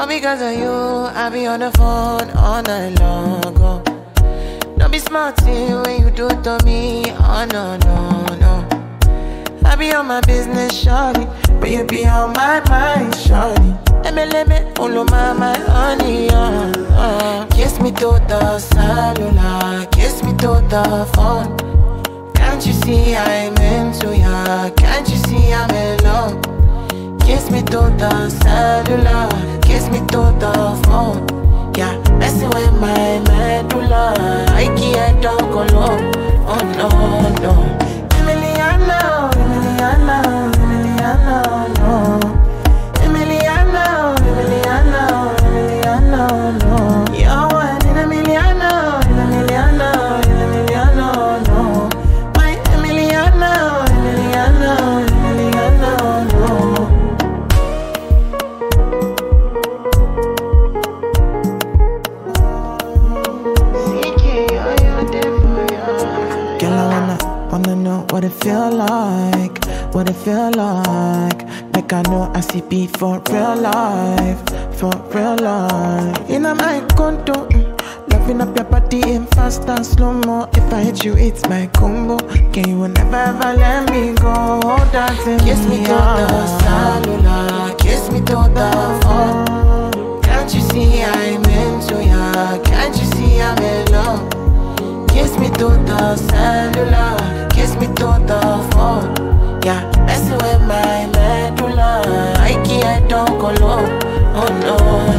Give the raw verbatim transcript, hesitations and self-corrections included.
All because of you, I be on the phone all night long. Oh. Don't be smart when you do it to me. Oh no, no, no. I be on my business, shawty, but you be on my mind, shawty. Let me, let me, follow my, my honey, uh, uh. Kiss me to the cellular, kiss me to the phone. Can't you see I'm into ya? Can't you see I'm in love? Kiss me to the cellular, kiss me to the phone. Yeah, messing with my medulla, I can't talk alone. Oh no, no. Emiliana, Emiliana, Emiliana, no. Emiliana, Emiliana, Emiliana, no. You're one in a million, in a million, in a million, no. My Emiliana, Emiliana, Emiliana, no. Ckay, are you there for you? Girl, I wanna, wanna know what it feel like, what it feel like. Like I know I see P for real life, for real life. In my condo, mm, loving up your body in fast and slow-mo. If I hit you, it's my combo. Can you never ever let me go? Dancing kiss me to the cellular, kiss me to the phone. Can't you see I'm into ya? Can't you see I'm in love? Kiss me to the cellular, kiss me to the phone. Yeah, messing with my medulla, I can't talk alone. Oh no.